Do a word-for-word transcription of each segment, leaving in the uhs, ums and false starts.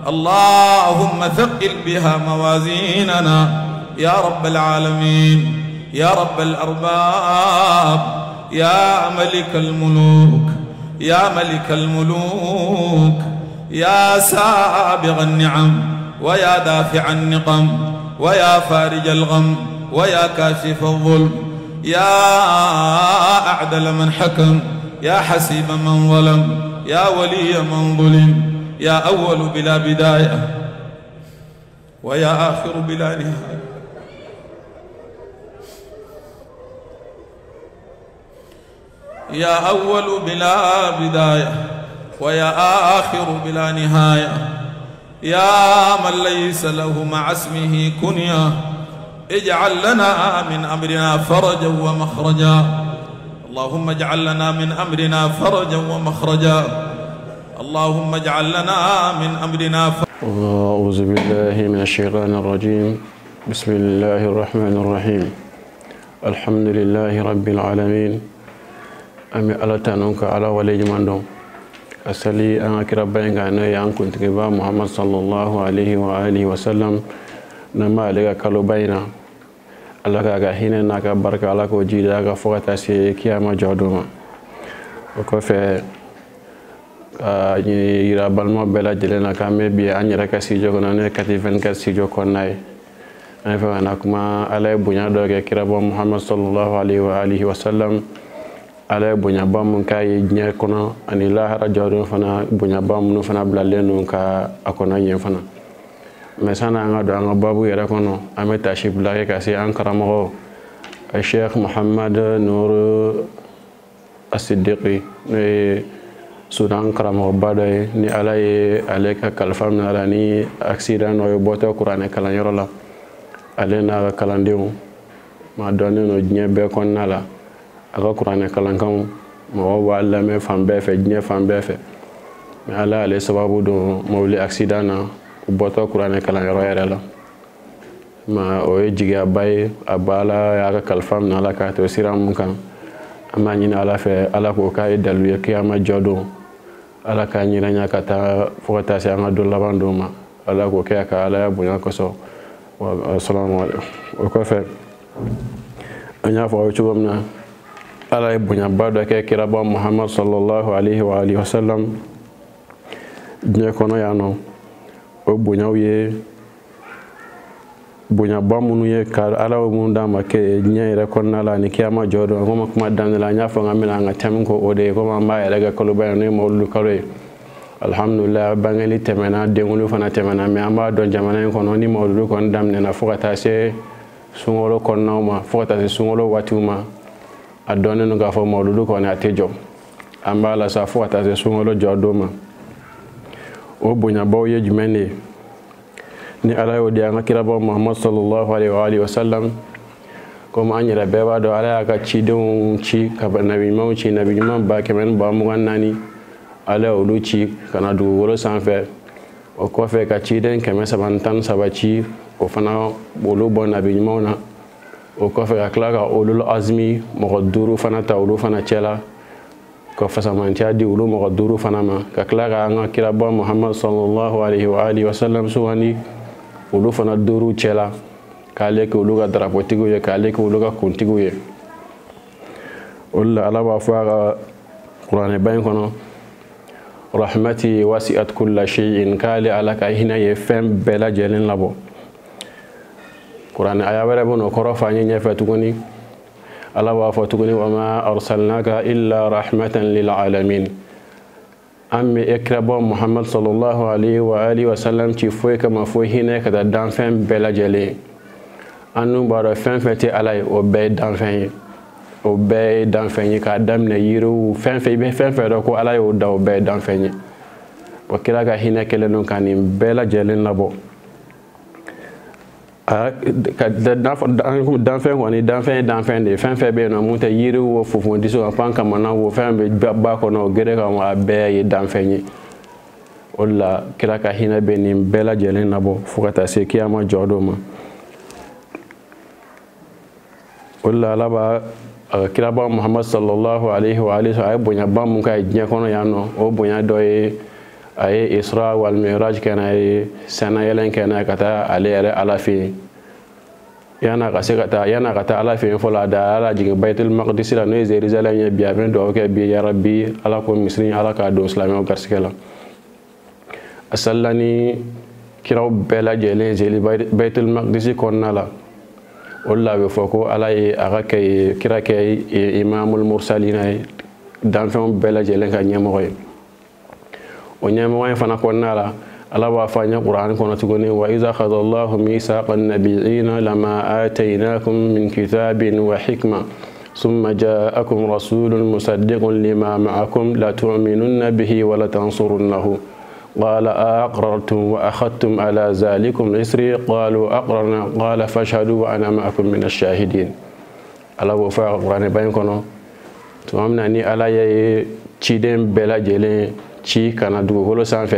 اللهم ثقل بها موازيننا يا رب العالمين يا رب الأرباب يا ملك الملوك يا ملك الملوك يا سابغ النعم ويا دافع النقم ويا فارج الغم ويا كاشف الظلم يا أعدل من حكم يا حسيب من ظلم يا ولي من ظلم يا أول بلا بداية ويا آخر بلا نهاية يا أول بلا بداية ويا آخر بلا نهاية يا من ليس له مع اسمه كنيا اجعل لنا من أمرنا فرجا ومخرجا اللهم اجعل لنا من أمرنا فرجا ومخرجا اللهم اجعل لنا من أمرنا فرجا. أعوذ بالله من الشيطان الرجيم. بسم الله الرحمن الرحيم. الحمد لله رب العالمين. أمي على تانونك على ولي جماندون أسألي أنا كربين غانا يانكون تكبا محمد صلى الله عليه وآله وسلم نما عليك كلو بينا الله كاهينا ناكا بركة الله كوجيدا كفوكتا سي كياما جودوما وكفى yira balma bela jelena kame bi anyira ka sijo kono ne kati vingt-quatre sijo konay ay fa na kuma alay bunya do ke kirabo Muhammad sallallahu alaihi wa alihi wasallam alay bunya bam kay nye kono ani la hara jodo fana bunya bam no fana blalenu ka akona yen fana mesana nga do nga babu yera kono ameta shi blage ka si an karamo Sheikh Muhammad Nur As-Siddiqi ne Sudan karamo baday ni alay aleka kalfam na la ni accident no boto Qur'an kala yorola alena kalandiu ma donne no nyebe kon nala aga Qur'an kala kan mo wala me fambe fe nye fambe fe me ala ale sababu do mawli accident na boto Qur'an kala yoro yarela ma o jiga bay abala ya kalfam na la ka to siram kan ama nyina ala fe ala ko kay dalu kiyama jodo ala ka nyina nya kata fota se anga do labando ma ala ko kay ka ala bunya ko so wa assalamu alaykum ko fe anya fo chugomna ala bunya bado ke kiraba Muhammad sallallahu alaihi wa alihi wasallam nye kono yano o bunya wiye bunya bamunu ye kar ala mun dama ke nyere konna la ni kiyama jodo ngoma kuma dan la nya fo ngamina nga tem ko ode ko ma ma daga ko be no mawlu kare alhamdulillah bangali temena dengulu fana temena me amba don jamana ko no ni mawlu ko ndam ne na fokata se sungolo konna ma fokata se sungolo watuma adone no ga fo mawlu ko na tejo amba la sa fokata se sungolo jodo ma o bunya baw ye jumene ni ala yo dia ngakiraba Muhammad sallallahu alaihi wa alihi wasallam comme anyira beba do ala ka ci don ci ka nabi maw ci nabi man ba kemen ba mu nani ala o lu ci kana du woro sanfe o ko fe ka ci den kemen sabantan sabaci o fana bolu bon nabi mawna o ko fe ka klara o lu azmi mo duru fana ta o lu fana cela ko fa samantia di ulu mo duru fana ma ka klara ngakiraba Muhammad sallallahu alaihi wa alihi wasallam suwani ulu fana duru cela kale ke ulu ga drapeau tigo ye kale ke ulu ga kuntigo ye ulla ala wa fa Qur'an bayin kono rahmati wasi'at kull shay'in kale ala ka hina ye fem bela jelen labo Qur'an aya wala bono ko rafa ni nya fatugoni ala wa fatugoni wa ma arsalnaka illa rahmatan lil alamin amme ekrabo Muhammad sallallahu alaihi wa alihi wasallam ci foy kama foy hine kada dan fen bela jele anu baro fen fete alay o be dan fen o be dan fen ka damne yiru fen fe be fen fe do ko alay o da o be dan fen o kila ga hine kele non kanim bela jele labo a ka dan fen woni dan fen dan fen de fen fe be no muta yiru wo fofo diso pan kama na wo fen be ba ko no gere ka wa be dan fen olla kila ka hina be ni bela jelen nabo fukata se kiyama jodo ma olla laba kila ba Muhammad sallallahu alaihi wa alihi ay bonya bam ka nya kono yano o bonya doye a ye Isra wal Mi'raj kɛ n'a ye sɛnɛyɛlɛn kɛ n'a ye ka taa ale yɛrɛ Ala fɛ yen yana ka se ka taa yana ka taa Ala fɛ yen fɔlɔ a da Ala jigin Baitul Maqdis la n'o ye Jérusalem ye bi a bɛ dugawu kɛ bi ya Rabbi Ala ko misiri Ala k'a don silamɛw garisɛgɛ la a salila ni kiraw bɛɛ lajɛlen jeli Baitul Maqdis kɔnɔna la o la a bɛ fɔ ko Ala ye a ka kɛ kira kɛ Imamul Mursalina ye danfɛnw bɛɛ lajɛlen ka ɲɛmɔgɔ ye o ɲɛmɔgɔ in fana kɔnɔna la Ala b'a fɔ an ye Qur'an kɔnɔ tuguni wa iza akhadallahu misaqan nabiyina lama ataynakum min kitabin wa hikma ثم جاءكم رسول مصدق لما معكم لتؤمنن به ولتنصرنه قال أقررتم وأخذتم على ذلكم إسري قالوا أقررنا قال فاشهدوا وأنا معكم من الشاهدين على وفاء القرآن بينكم تمامنا ني على يشيدين بلا جلين شي كان دوغولو سانفه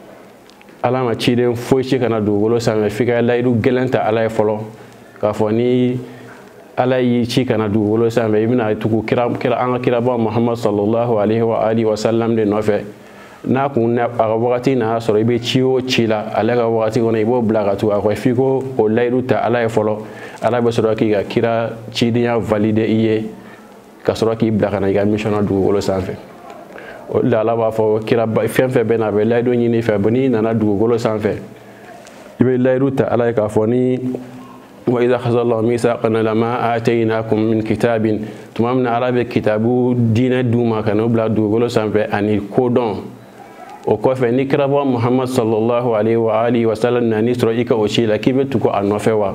على ما شيدين فوي شي كان دوغولو سانفه فيك لا يدو جلنتا على فلو كافوني Ala yi ci kana dugukolo sanfɛ i bɛna tugu kira kira an ka kiraba Muhammad sallallahu alaihi wa alihi wa sallam de nɔfɛ n'a kun a ka wagati n'a sɔrɔ i bɛ ci o ci la ale ka wagati kɔnɔ i b'o bila ka tugu a kɔ f'i ko o layidu ta Ala ye fɔlɔ Ala bɛ sɔrɔ k'i ka kira cidenya valide i ye ka sɔrɔ k'i bila ka na i ka mission na dugukolo sanfɛ o de la Ala b'a fɔ kira fɛn fɛn bɛ na a bɛ layidu ɲini i fɛ n'i nana dugukolo sanfɛ i bɛ layidu ta Ala ye k'a fɔ ni وإذا أخذ الله ميثاقنا لما آتيناكم من كتاب تمامنا على كتابو دين دوما كانوا بلا دوغلو سانفه اني كودون o kɔfɛ ni kiraba Muhammad sallallahu alaihi wa alihi wa sallam nani sɔrɔ i ka o ci la k'i bɛ tugu a nɔfɛ wa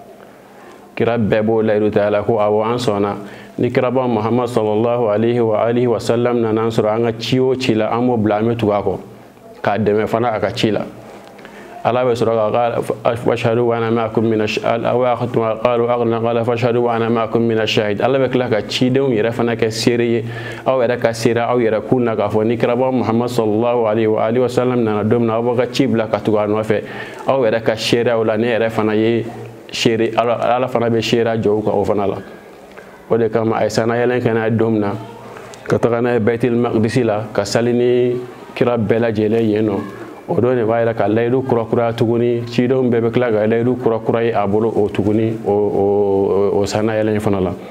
kira bɛɛ b'o layidu ta la ko awɔ an sɔnna ni kiraba Muhammad sallallahu alaihi wa alihi wa sallam nana sɔrɔ an ka ci o ci la an b'o bila an bɛ tugu a kɔ k'a dɛmɛ fana a ka ci la Ala bɛ sɔrɔ ka qala fashhadu wa ana ma'akum min ash-shahid aw akhadtum qalu aghna qala fashhadu wa ana ma'akum min ash-shahid Ala bɛ tila ka cidenw yɛrɛ fana kɛ seere ye aw yɛrɛ ka seera aw yɛrɛ kun na k'a fɔ ni kiraba Muhammad sallallahu alaihi wa alihi wa sallam nana don min na aw b'a ka ci bila ka tugu a nɔfɛ aw yɛrɛ ka seera o la ne yɛrɛ fana ye seere Ala fana bɛ seera jɔ u kan o fana la o de kama a ye sanayɛlɛn kɛ n'a ye don min na ka taga n'a ye Baitul Maqdis la ka sali ni kira bɛɛ lajɛlen yen nɔ o don de b'a yira ka layidu kurakura tuguni cidenw bɛɛ bɛ tila ka layidu kurakura ye a bolo o tuguni o o o sanayɛlɛn fana la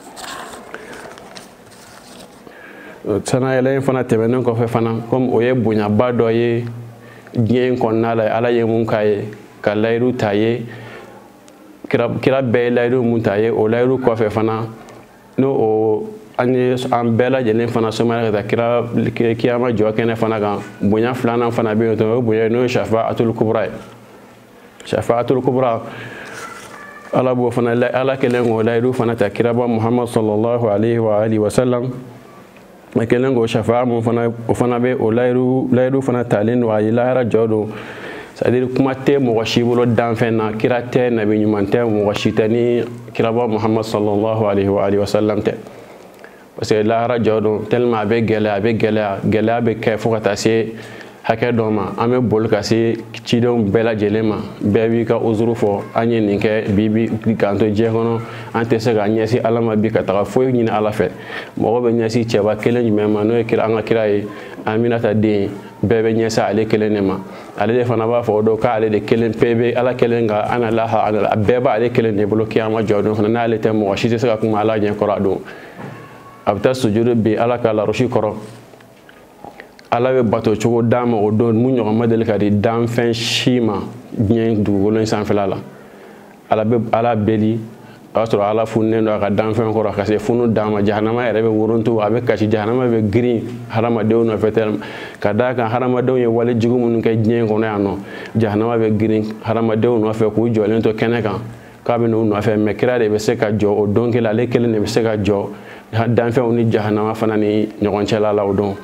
sanayɛlɛn fana tɛmɛnen kɔfɛ fana comme o ye bonyaba dɔ ye diɲɛ in kɔnɔna la Ala ye mun k'a ye ka layidu ta ye kira kira bɛɛ ye layidu mun ta ye o layidu kɔfɛ fana n'o o an ye an bɛɛ lajɛlen fana somaya ka taa kira kiyama jɔ kɛnɛ fana kan bonya filanan fana bɛ yen o bonya n'o ye shafa'atul kubra ye shafa'atul kubra Ala b'o fana Ala kɛlen k'o layidu fana ta kiraba Muhammad sallallahu alaihi wa alihi wa sallam a kɛlen k'o shafa'a mun fana o fana bɛ o layidu layidu fana talen don a ye lahara jɔ don c'est-à-dire kuma tɛ mɔgɔ si bolo danfɛn na kira tɛ nabi ɲuman tɛ mɔgɔ si tɛ ni kiraba Muhammad sallallahu alaihi wa alihi wa sallam tɛ parce que lahara jɔ don tellement a bɛ gɛlɛya a bɛ gɛlɛya gɛlɛya bɛ kɛ fo ka taa se hakɛ dɔ ma an bɛ boli ka se cidenw bɛɛ lajɛlen ma bɛɛ b'i ka uzuru fɔ an ye nin kɛ bi bi k'an to diɲɛ kɔnɔ an tɛ se ka ɲɛsin Ala ma bi ka taga foyi ɲini Ala fɛ mɔgɔ bɛ ɲɛsin cɛba kelen jumɛn ma n'o ye kira an ka kira ye Aminata den bɛɛ bɛ ɲɛsin ale kelen de ma ale de fana b'a fɔ o don k'ale de kelen pe bɛ Ala kelen ka ana laha a bɛɛ b'ale kelen de bolo kiyama jɔ don fana n'ale tɛ mɔgɔ si tɛ se ka kuma Ala ɲɛ kɔrɔ a don a bɛ taa sujudu bi Ala ka larosi kɔrɔ Ala bɛ bato cogo d'a ma o don mun ɲɔgɔn ma deli ka di danfɛn si ma diɲɛ dugukolo in sanfɛla la Ala bɛ Ala beli o y'a sɔrɔ Ala fununen don a ka danfɛn kɔrɔ ka se funu d'a ma jahanama yɛrɛ bɛ woronto a bɛ kasi jahanama bɛ girin hadamadenw nɔfɛ tellement ka d'a kan hadamadenw ye wale jugu minnu kɛ diɲɛ kɔnɔ yan nɔ jahanama bɛ girin hadamadenw nɔfɛ k'u jɔlen to kɛnɛ kan k'a bɛ n'u nɔfɛ mais kira de bɛ se ka jɔ o don kelen ale kelen de bɛ se ka jɔ danfɛnw ni jahanama fana ni ɲɔgɔn cɛla la o don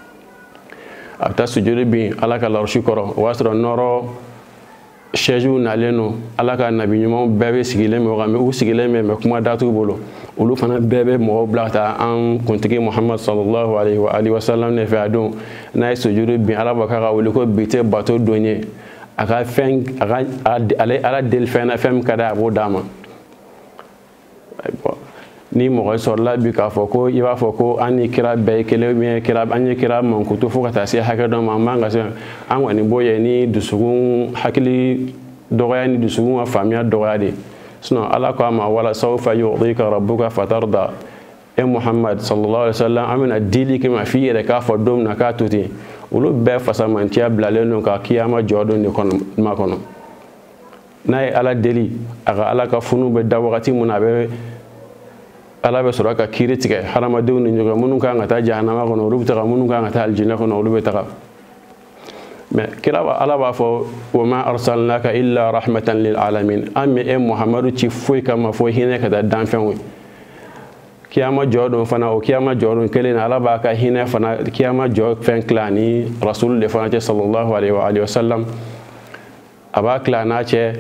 a bɛ taa sujudu bin Ala ka larosi kɔrɔ o b'a sɔrɔ nɔrɔ chaise nalen don Ala ka nabi ɲumanw bɛɛ bɛ sigilen bɛ o kan u sigilen bɛ mais kuma da t'u bolo olu fana bɛɛ bɛ mɔgɔw bila ka taa an kuntigi Muhammad sallallahu alaihi wa alihi wa sallam ne fɛ a don n'a ye sujudu bin Ala b'a k'a ka wele ko bi tɛ bato don ye a ka fɛn a ka ale Ala deli fɛn na fɛn min ka d'a ye a b'o d'a ma ni mɔgɔ sɔrɔla bi k'a fɔ ko i b'a fɔ ko an ni kira bɛɛ ye kelen ubiyɛn kira an ye kira mankutu fo ka taa se hakɛ dɔ ma an man ka se an kɔni b'o ye ni dusukun hakili dɔgɔya ni dusukun ka faamuya dɔgɔya de sinon ala ko a ma wala sawfa yu'tika rabbuka fatarda e Muhammad sallallahu alaihi wasallam an bɛna dili kɛ ma f'i yɛrɛ k'a fɔ don min na k'a to ten olu bɛɛ fasamantiya bilalen don ka kiyama jɔ don de kɔnɔ ma kɔnɔ n'a ye ala deli a ka ala ka funu bɛ da wagati mun na a bɛ ala bɛ sɔrɔ ka kiiri tigɛ hadamadenw ni ɲɔgɔn minnu kan ka taa jahanama kɔnɔ olu bɛ taga minnu kan ka taa aljinɛ kɔnɔ olu bɛ taga mais kira ala b'a fɔ wa ma arsalnaka illa rahmatan lil alamin an bɛ e Muhammadu ci foyi kama fo hinɛ ka taa danfɛnw ye kiyama jɔ don fana o kiyama jɔ don kelen ala b'a ka hinɛ fana kiyama jɔ fɛn tila ni rasul de fana cɛ sallallahu alaihi wa alihi wa sallam a b'a tila n'a cɛ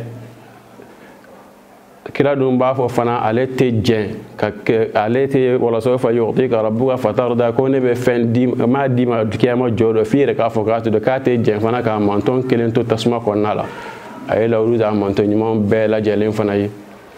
kira dun b'a fɔ fana ale tɛ jɛn ka ale tɛ wala sawfa yu'tika rabbuka fatarda ko ne bɛ fɛn di m'a di ma kiyama jɔ don f'i yɛrɛ k'a fɔ k'a to k'a tɛ jɛn fana k'a mantɔn kelen to tasuma kɔnɔna la a ye lawuru ta mantɔn ɲuman bɛɛ lajɛlen fana ye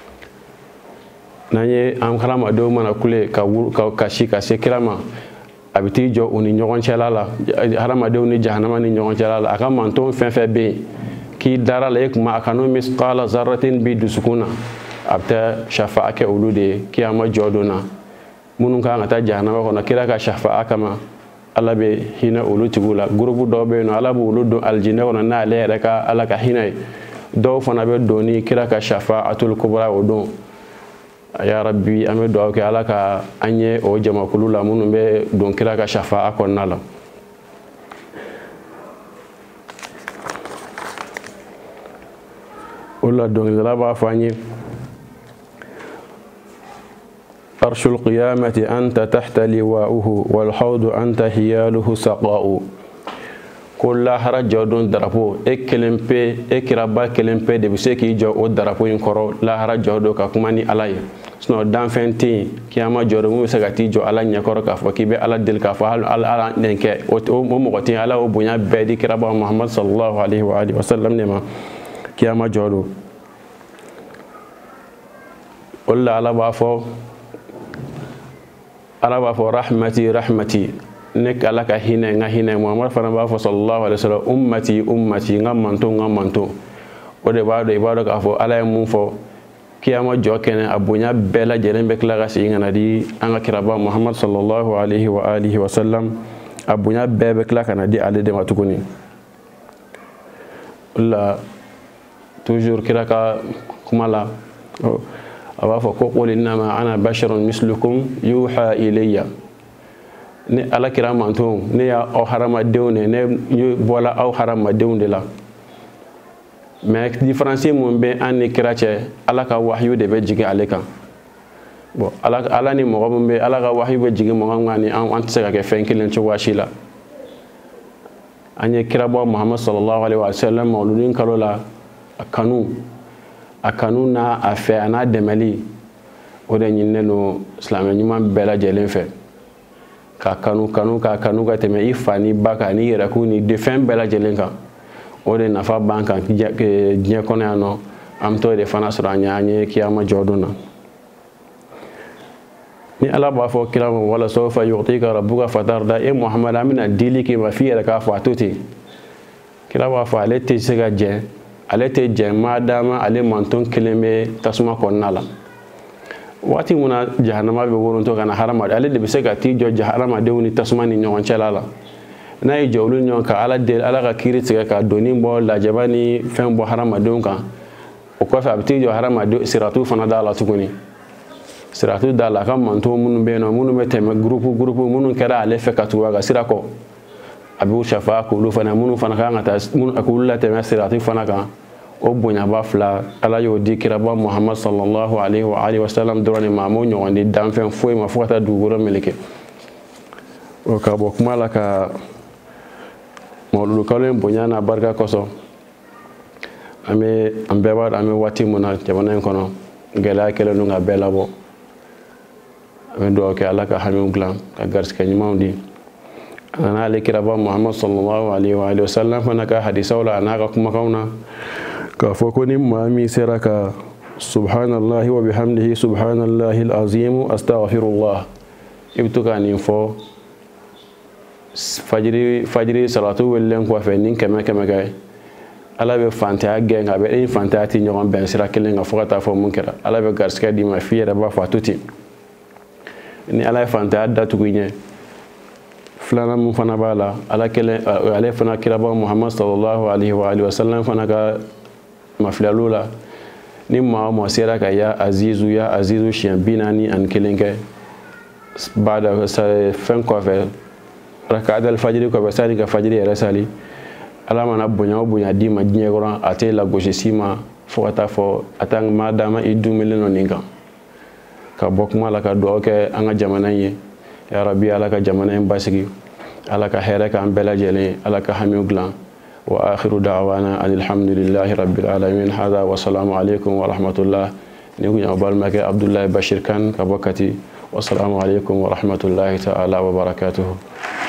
n'an ye an hadamadenw mana kule ka kasi ka se kira ma a bɛ t'i jɔ u ni ɲɔgɔn cɛla la hadamadenw ni jahanama ni ɲɔgɔn cɛla la a ka mantɔn fɛn fɛn bɛ yen k'i dara la e kuma a kanu misqala zarratin bi dusukun na a bɛ taa shafa'a kɛ olu de ye kiyama jɔ don na minnu kan ka taa jahanama kɔnɔ kira ka shafa'a kama ala bɛ hinɛ olu tigiw la gurupu dɔw bɛ yen nɔ ala bɛ olu don aljinɛ kɔnɔ n'ale yɛrɛ ka ala ka hinɛ ye dɔw fana bɛ don ni kira ka shafa'atul kubra o don ya rabbi an bɛ dugawu kɛ ala ka an ye o jamakulu la minnu bɛ don kira ka shafa'a kɔnɔna la o la dɔnkilidala b'a fɔ an ye arshul qiyamati anta tahta liwa'uhu wal hawdu anta hiyaluhu saqa'u ko lahara jɔ don darapo e kelen pe e kiraba kelen pe de bɛ se k'i jɔ o darapo in kɔrɔ lahara jɔ don ka kuma ni ala ye sinon danfɛn tɛ yen kiyama jɔ don mun bɛ se ka t'i jɔ ala ɲɛkɔrɔ k'a fɔ k'i bɛ ala deli k'a fɔ ala ala nin kɛ o mɔgɔ tɛ yen ala y'o bonya bɛɛ di kiraba Muhammad sallallahu alaihi wa alihi wa sallam de ma kiyama jɔ don o la ala b'a fɔ ala b'a fɔ rahmati rahmati ne ala ka hinɛ n ka hinɛ Muhammad fana b'a fɔ sallallahu alaihi wasallam ummati ummati n ka manto n ka manto o de b'a dɔn i b'a dɔn k'a fɔ ala ye mun fɔ kiyama jɔ kɛnɛ a bonya bɛɛ lajɛlen bɛ tila ka segin ka na di an ka kiraba Muhammad sallallahu alaihi wa alihi wa sallam a bonya bɛɛ bɛ tila ka na di ale de ma tuguni o la toujours kira ka kuma la a b'a fɔ ko qul innama ana basharun mislukum yuha ilayya ne ala kira manto ne ya aw hadamadenw ne ne bɔla aw hadamadenw de la mais différence mun bɛ an ni kira cɛ ala ka wahyu de bɛ jigin ale kan bon ala ala ni mɔgɔ mun bɛ ala ka wahyu bɛ jigin mɔgɔ min kan ni an tɛ se ka kɛ fɛn kelen cogoya si la an ye kira bɔ Muhammad sallallahu alaihi wa sallam mawludin kalo la a kanu a kanu n'a a fɛ a n'a dɛmɛli o de ɲininen don silamɛ ɲuman bɛɛ lajɛlen fɛ ka kanu kanu ka kanu ka tɛmɛ i fa ni ba kan ni yɛrɛkun ni fɛn bɛɛ lajɛlen kan o de nafa b'an kan diɲɛ kɔnɔ yan nɔ an bɛ t'o de fana sɔrɔ an ɲɛ an ye kiyama jɔ don na ni ala b'a fɔ kira ma wala sawfa yu'tika rabbuka fatarda e Muhammad an bɛna dili k'i ma f'i yɛrɛ k'a fɔ a to ten kira b'a fɔ ale tɛ se ka jɛn ale tɛ jɛn maa dama ale mantɔn kelen bɛ tasuma kɔnɔna la waati mun na jahanama bɛ worontɔ ka na hadamaden ale de bɛ se ka t'i jɔ hadamadenw ni tasuma ni ɲɔgɔn cɛla la n'a ye jɔ olu ɲɔgɔn kan ala deli ala ka kiiri tigɛ ka doni bɔ lajaba ni fɛn bɔ hadamadenw kan o kɔfɛ a bɛ t'i jɔ hadamadenw siratu fana da la tuguni siratu da la a ka mantɔn minnu bɛ yen nɔ minnu bɛ tɛmɛ gurupu gurupu minnu kɛra ale fɛ ka tugu a ka sira kɔ a b'u shafa k'olu fana minnu fana kan ka taa k'olu latɛmɛ siratu fana kan o bonyaba fila ala y'o di kiraba Muhammad sallallahu alaihi wa alihi wa sallam dɔrɔn de ma a m'o ɲɔgɔn di danfɛn foyi ma fo ka taa dugukolo meleke o ka bɔ kuma la ka mawludu kalo in bonya n'a barika kosɔn an bɛ an bɛɛ b'a dɔn an bɛ waati min na jamana in kɔnɔ gɛlɛya kɛlen don ka bɛɛ labɔ an bɛ dugawu kɛ ala ka hamiw dilan ka garisigɛ ɲumanw di a nana ale kiraba Muhammad sallallahu alaihi wa alihi wa sallam fana ka hadisaw la a n'a ka kumakanw na k'a fɔ ko ni maa min sera ka subhanallahi wa bihamdihi subhanallahi al-azim astaghfirullah ibtuka nin fo fajiri fajiri salatu wellen ko fe nin keme keme gay ala be fanta gen ga be in fanta ti nyogon ben sira kelen ga fota fo mun kera ala be garska di ma fiere ba fa tuti ni ala fanta da tugunye flana mun fana bala ala kelen ala fana kiraba muhammad sallallahu alaihi wa alihi wasallam fana ga maflalula ni ma mo sera ka ya azizu ya azizu shian binani an kelenge bada sa fen ko fe rak'at al-fajr ko be sari ka fajri resali ala mana bonya bonya di ma dinye goran ate la goje sima fota fo atang madama idu meleno ninga ka bokuma la ka do ke anga jamana yi ya rabbi ala ka jamana en basigi ala ka here ka ambela jele ala ka hamiu glan wa akhiru da'wana alhamdulillahi rabbil alamin hada wa salamu alaykum wa rahmatullah ni ku yabal make abdullah bashir kan ka bokati wa salamu alaykum wa rahmatullahi ta'ala wa barakatuh.